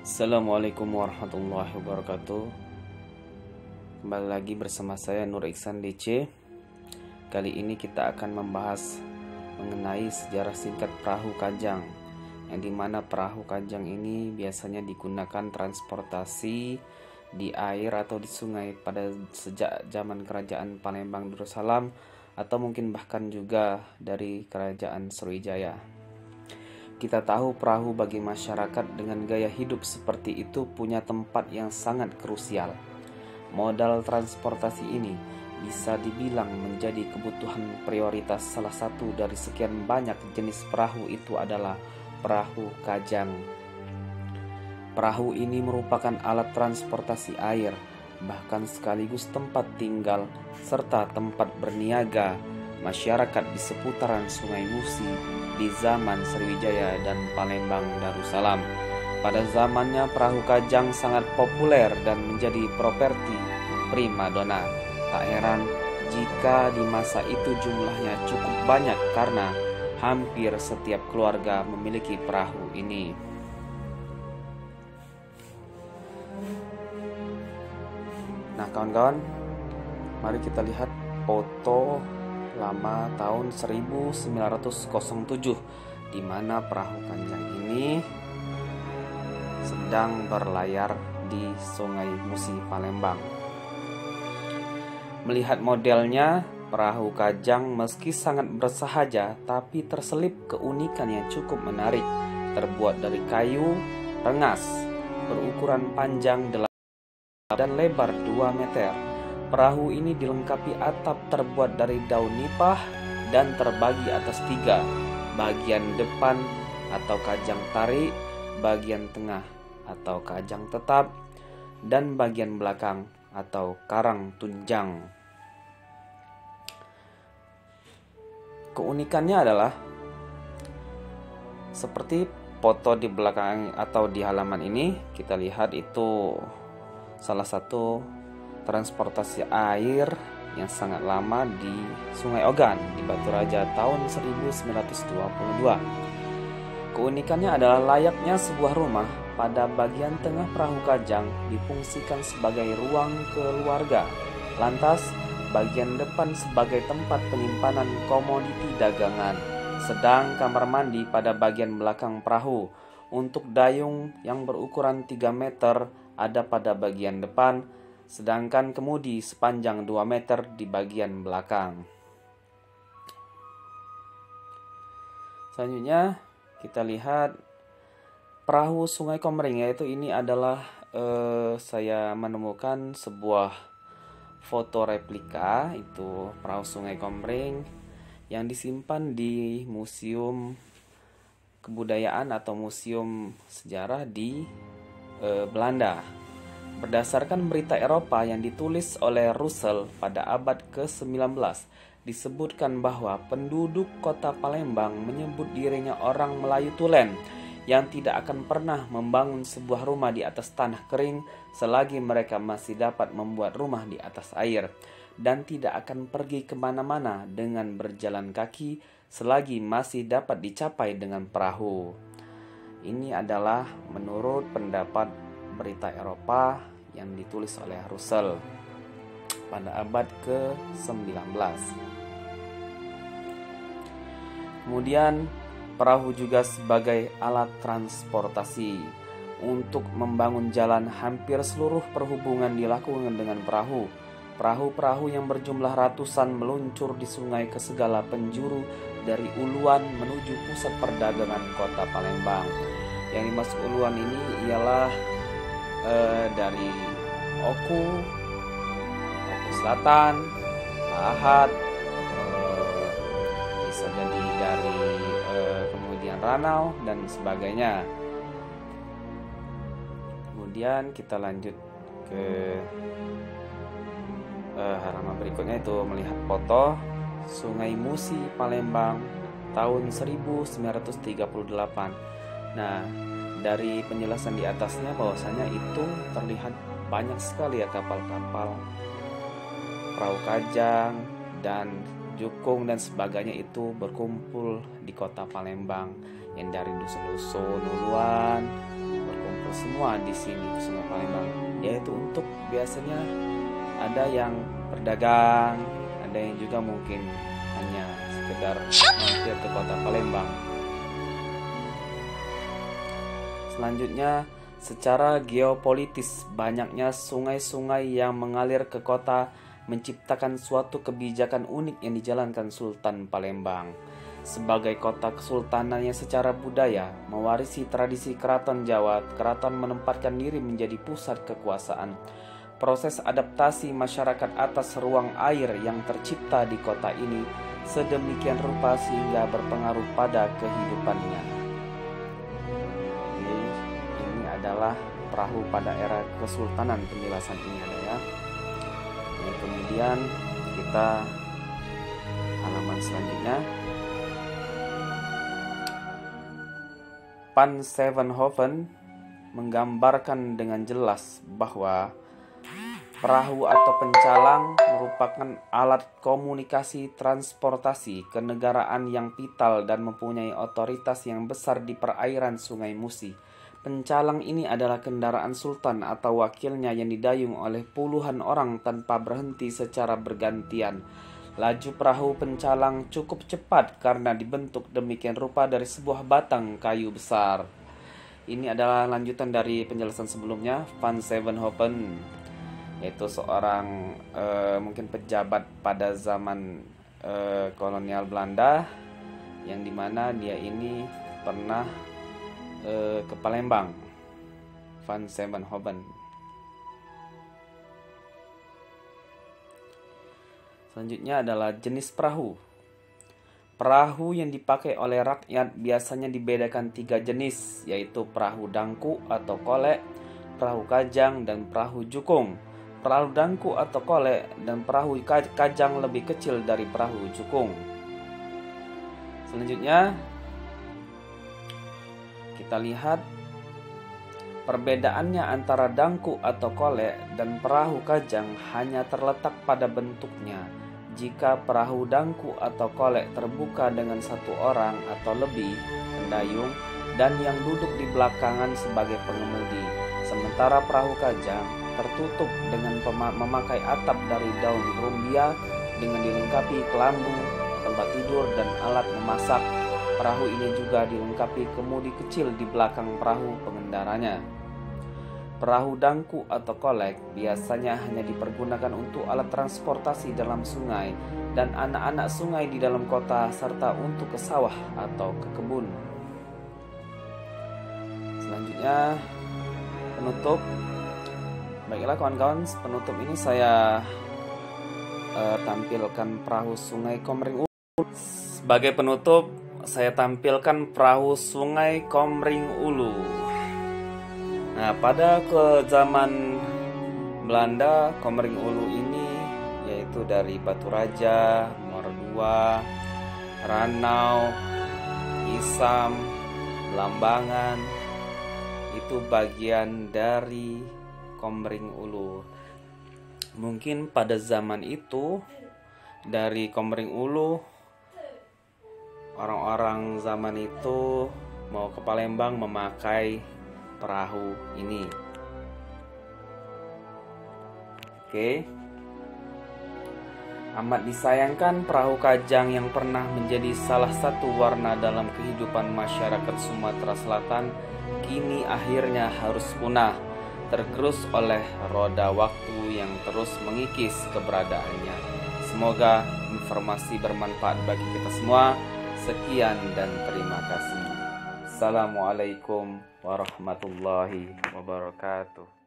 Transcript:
Assalamualaikum warahmatullahi wabarakatuh. Kembali lagi bersama saya Nur Iksan DC. Kali ini kita akan membahas mengenai sejarah singkat perahu kajang, yang dimana perahu kajang ini biasanya digunakan transportasi di air atau di sungai pada sejak zaman kerajaan Palembang Darussalam, atau mungkin bahkan juga dari kerajaan Sriwijaya. Kita tahu perahu bagi masyarakat dengan gaya hidup seperti itu punya tempat yang sangat krusial. Modal transportasi ini bisa dibilang menjadi kebutuhan prioritas. Salah satu dari sekian banyak jenis perahu itu adalah perahu kajang. Perahu ini merupakan alat transportasi air, bahkan sekaligus tempat tinggal serta tempat berniaga masyarakat di seputaran Sungai Musi di zaman Sriwijaya dan Palembang Darussalam. Pada zamannya perahu kajang sangat populer dan menjadi properti primadona. Tak heran jika di masa itu jumlahnya cukup banyak karena hampir setiap keluarga memiliki perahu ini. Nah kawan-kawan, mari kita lihat foto lama tahun 1907 di mana perahu kajang ini sedang berlayar di Sungai Musi Palembang. Melihat modelnya, perahu kajang meski sangat bersahaja tapi terselip keunikan yang cukup menarik. Terbuat dari kayu rengas berukuran panjang dan lebar 2 meter. Perahu ini dilengkapi atap terbuat dari daun nipah dan terbagi atas 3. Bagian depan atau kajang tarik, bagian tengah atau kajang tetap, dan bagian belakang atau karang tunjang. Keunikannya adalah seperti foto di belakang atau di halaman ini, kita lihat itu salah satu transportasi air yang sangat lama di Sungai Ogan di Batu Raja tahun 1922. Keunikannya adalah layaknya sebuah rumah, pada bagian tengah perahu kajang difungsikan sebagai ruang keluarga. Lantas, bagian depan sebagai tempat penyimpanan komoditi dagangan. Sedang kamar mandi pada bagian belakang perahu. Untuk dayung yang berukuran 3 meter ada pada bagian depan, sedangkan kemudi sepanjang 2 meter di bagian belakang. Selanjutnya kita lihat perahu Sungai Komering, yaitu ini adalah saya menemukan sebuah foto replika itu perahu Sungai Komering yang disimpan di Museum Kebudayaan atau Museum Sejarah di Belanda. Berdasarkan berita Eropa yang ditulis oleh Russell pada abad ke-19, disebutkan bahwa penduduk kota Palembang menyebut dirinya orang Melayu Tulen yang tidak akan pernah membangun sebuah rumah di atas tanah kering selagi mereka masih dapat membuat rumah di atas air, dan tidak akan pergi kemana-mana dengan berjalan kaki selagi masih dapat dicapai dengan perahu. Ini adalah menurut pendapat berita Eropa yang ditulis oleh Russell pada abad ke-19. Kemudian perahu juga sebagai alat transportasi. Untuk membangun jalan, hampir seluruh perhubungan dilakukan dengan perahu. Perahu-perahu yang berjumlah ratusan meluncur di sungai ke segala penjuru dari Uluan menuju pusat perdagangan kota Palembang. Yang dimaksud Uluan ini ialah dari Oku Selatan, Lahat, bisa jadi dari kemudian Ranau dan sebagainya. Kemudian kita lanjut ke halaman berikutnya, itu melihat foto Sungai Musi Palembang tahun 1938. Nah, dari penjelasan di atasnya bahwasanya itu terlihat banyak sekali ya kapal-kapal, perahu kajang dan jukung dan sebagainya itu berkumpul di kota Palembang, yang dari dusun-dusun Uluan berkumpul semua di sini ke Sungai Palembang, yaitu untuk biasanya ada yang berdagang, ada yang juga mungkin hanya sekedar mampir ke kota Palembang. Selanjutnya, secara geopolitis, banyaknya sungai-sungai yang mengalir ke kota menciptakan suatu kebijakan unik yang dijalankan Sultan Palembang. Sebagai kota kesultanannya secara budaya, mewarisi tradisi keraton Jawa, keraton menempatkan diri menjadi pusat kekuasaan. Proses adaptasi masyarakat atas ruang air yang tercipta di kota ini sedemikian rupa sehingga berpengaruh pada kehidupannya. Ini adalah perahu pada era kesultanan, penjelasan ini ada ya. Kemudian kita halaman selanjutnya. Van Zevenhoven menggambarkan dengan jelas bahwa perahu atau pencalang merupakan alat komunikasi transportasi kenegaraan yang vital dan mempunyai otoritas yang besar di perairan Sungai Musi. Pencalang ini adalah kendaraan sultan atau wakilnya yang didayung oleh puluhan orang tanpa berhenti secara bergantian. Laju perahu pencalang cukup cepat karena dibentuk demikian rupa dari sebuah batang kayu besar. Ini adalah lanjutan dari penjelasan sebelumnya. Van Zevenhoven yaitu seorang mungkin pejabat pada zaman kolonial Belanda, yang dimana dia ini pernah ke Palembang. Van Zevenhoven. Selanjutnya adalah jenis perahu. Perahu yang dipakai oleh rakyat biasanya dibedakan 3 jenis, yaitu perahu dangku atau kolek, perahu kajang, dan perahu jukung. Perahu dangku atau kolek dan perahu kajang lebih kecil dari perahu jukung. Selanjutnya, kita lihat perbedaannya antara dangku atau kolek dan perahu kajang hanya terletak pada bentuknya. Jika perahu dangku atau kolek terbuka dengan 1 orang atau lebih pendayung dan yang duduk di belakangan sebagai pengemudi, sementara perahu kajang tertutup dengan memakai atap dari daun rumbia dengan dilengkapi kelambu, tempat tidur, dan alat memasak. Perahu ini juga dilengkapi kemudi kecil di belakang perahu pengendaranya. Perahu dangku atau kolek biasanya hanya dipergunakan untuk alat transportasi dalam sungai dan anak-anak sungai di dalam kota, serta untuk ke sawah atau ke kebun. Selanjutnya, penutup. Baiklah kawan-kawan, penutup ini saya tampilkan perahu sungai Komering Ulu. Sebagai penutup, saya tampilkan perahu sungai Komering Ulu. Nah, pada zaman Belanda, Komering Ulu ini yaitu dari Batu Raja, Muara II, Ranau, Isam, Lambangan, itu bagian dari Komering Ulu. Mungkin pada zaman itu dari Komering Ulu, orang-orang zaman itu mau ke Palembang memakai perahu ini. Oke. Amat disayangkan perahu kajang yang pernah menjadi salah satu warna dalam kehidupan masyarakat Sumatera Selatan kini akhirnya harus punah, tergerus oleh roda waktu yang terus mengikis keberadaannya. Semoga informasi bermanfaat bagi kita semua. Sekian dan terima kasih. Assalamualaikum warahmatullahi wabarakatuh.